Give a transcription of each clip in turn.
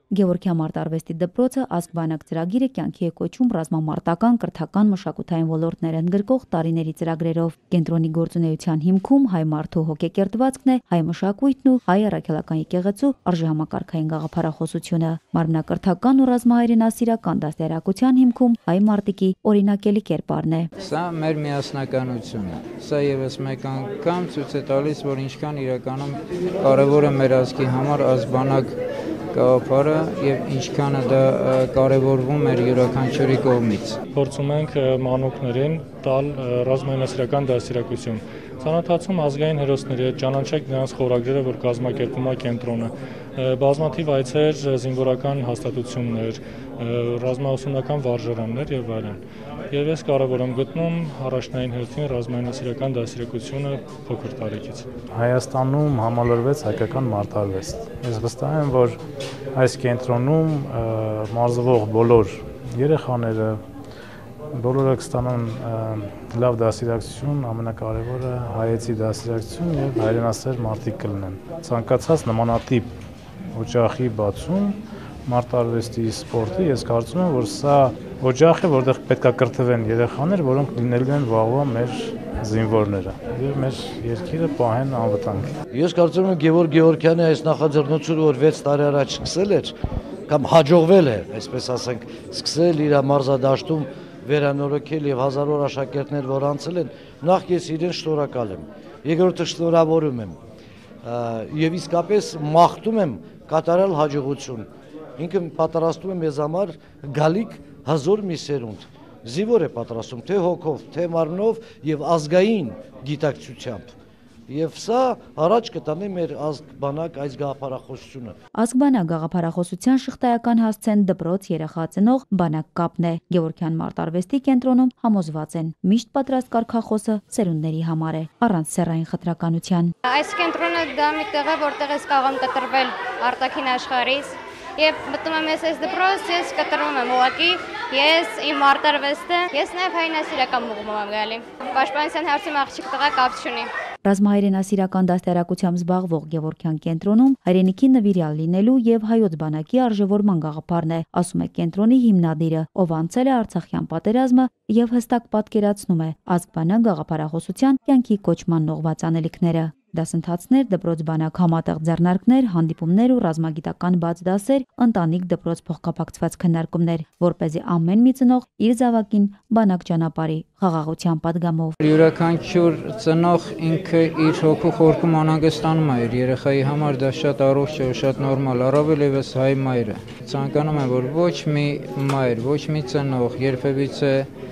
Գևորգյան մարտարվեստի դպրոցը ազգբանակ ծրագիրը կյանքի է կոչում ռազմամարտական, կրթական, մշակութային ոլորտներ ընդգրկող տարիների ծրագրերով։ Կենտրոնի գործունեության հիմքում հայ մարդու հոգեկերտվածքն է, հայ մշակույթն ու հայ առաքելական եկեղեցու արժեհամակարգային գաղափարախոսությունը։ Մարմնակրթական ու ռազմահայրենասիրական դաստիարակության հիմքում հայ մարտիկի օրինակելի կերպարն է։ Սա մեր միասնականությունն է։ Սա եւս մեկ անգամ ցույց է տալիս, որ ինչքան իրականում կարևոր է մեր ազգի համար ազգբանակ գաղափարը եւ ինչքան դա կարևորվում էր յուրաքանչյուրի կողմից։ Փորձում ենք մանուկներին տալ ռազմահայրենասիրական դաստիարակություն։ Ծանոթացում ազգային հերոսների հետ, ճանաչեք նրանց խորագրերը, որ կազմակերպում է կենտրոնը։ Բազմաթիվ այցեր, զինվորական հաստատություններ, ռազմաուսումնական վարժարաններ եւ այլն։ Եվ ես կարևոր եմ գտնում առաջնային հերթին ռազմահայրենասիրական դաստիարակությունը փոքր տարիքից։ Հայաստանում համալրվեց հայկական մարտարվեստ։ Ես վստահ եմ, որ այս կենտրոնում մարզվող բոլոր երեխաները բոլորը կստանան լավ դաստիարակություն, ամենակարևորը հայեցի դաստիարակություն եւ հայրենասեր մարդիկ կլինեն։ Ցանկացած նմանատիպ օջախի բացում մարտարվեստի սպորտի ես կարծում եմ, որ սա օջախ է, որտեղ պետք է կրթվեն երեխաներ, որոնք լինելու են վաղվա մեր զինվորները եւ մեր երկիրը պահեն անվտանգ։ Ես կարծում եմ Գևորգ Գևորգյանի այս նախաձեռնությունը, որ 6 տարի առաջ սկսել էր կամ հաջողվել է, այսպես ասենք, սկսել իր մարզադաշտում վերանորոգել եւ հազարավոր աշակերտներ, որ անցել են, նախ ես իրեն շնորհակալ եմ։ Երկրորդը շնորհավորում եմ եւ իսկապես մաղթում եմ կատարել հաջողություն։ Ինքը պատրաստում է մեզ համար գալիք հազոր մի սերունդ։ Զինվոր է պատրաստում թե հոգով, թե մարմնով եւ ազգային գիտակցությամբ։ Եվ սա առաջ կտանի մեր ազգբանակ այս գաղափարախոսությունը։ Ազգբանակ գաղափարախոսության շղթայական հասցեն դպրոց երեխա ծնող բանակ կապն է։ Գևորգյան մարտարվեստի կենտրոնում համոզված են միշտ պատրաստ կարգախոսը սերունդների համար է, առանց սեռային խտրականության։ Այս կենտրոնը դա մի տեղ է, որտեղ ես կարող եմ կտրվել արտաքին աշխարհից եւ մտնում եմ այս դպրոց, ես կտրվում եմ ուղղակի, ես իմ մարտարվեստը, ես նաեւ հայրենասիրական ուղղում եմ գալի։ Պաշտպանության հարցում աղջիկ տղա կապ չունի։ Ռազմահայրենասիրական դաստիարակությամբ զբաղվող Գևորգյան կենտրոնում հայրենիքի նվիրյալ լինելու եւ հայոց բանակի արժեվորման գաղափարն է, ասում է կենտրոնի հիմնադիրը, ով անցել է Արցախյան պատերազմը եւ հստակ պատկերացնում է ազգբանակ գաղափարախոսության կյանքի կոչման նողված անելիքները։ Դասընթացներ, դպրոց բանակ համատեղ ձեռնարկներ, հանդիպումներ ու ռազմագիտական բաց դասեր, ընտանիք դպրոց փոխկապակցված քննարկումներ, որպեսզի ամեն մի ծնող իր զավակին բանակ ճանապարհի խաղաղության պատգամով։ Յուրաքանչյուր ծնող ինքը իր հոգու խորքում անհանգստանում է իր երեխայի համար, դա շատ առողջ է ու շատ նորմալ, առավել եւս հայ մայրը։ Ցանկանում եմ, որ ոչ մի մայր, ոչ մի ծնող երբևիցե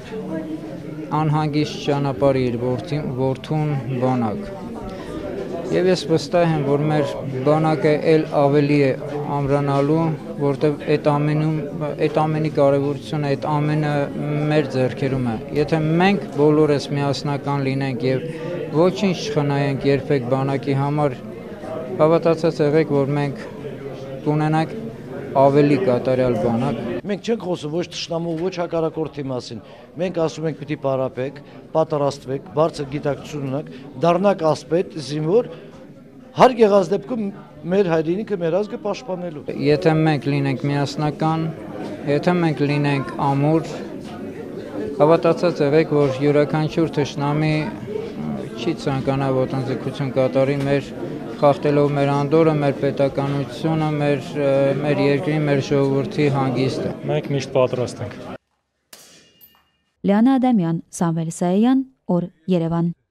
անհանգիստ ճանապարհի իր որդուն բանակ։ Եվ ես վստահ եմ, որ մեր բանակը էլ ավելի է ամրանալու, որտեղ այդ ամենի կարևորությունը, այդ ամենը մեր ձեռքերում է։ Եթե մենք բոլորս միասնական լինենք եւ ոչինչ չխնայենք երբեք բանակի համար, հավատացած եղեք, որ մենք կունենանք ավելի կատարյալ բանակ։ Մենք չենք խոսում ոչ թշնամու, ոչ հակառակորդի մասին։ Մենք ասում ենք պիտի պարապեք, պատրաստվեք, բարձր գիտակցություն ունեք, դառնաք ասպետ, զինվոր, հարկ եղած դեպքում մեր հայրենիքը, մեր ազգը պաշտպանելու։ Եթե մենք լինենք միասնական, եթե մենք լինենք ամուր, հավատացած եղեք, որ յուրաքանչյուր թշնամի չի ցանկանա ոտնձգություն կատարի մեր խախտելով մեր անդորը, մեր պետականությունը, մեր երկրի, մեր ժողովրդի հանգիստը։ Մենք միշտ պատրաստ ենք։ Լիանա Ադամյան, Սամվել Սայյան, օր Երևան։